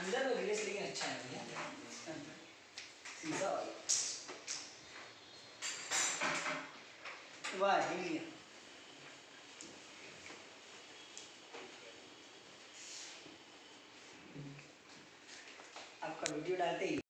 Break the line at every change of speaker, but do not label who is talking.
अंदर ग्लेस लेकिन अच्छा है भैया, शीशा वाला। वाह हिल गया। आपका वीडियो डालते ही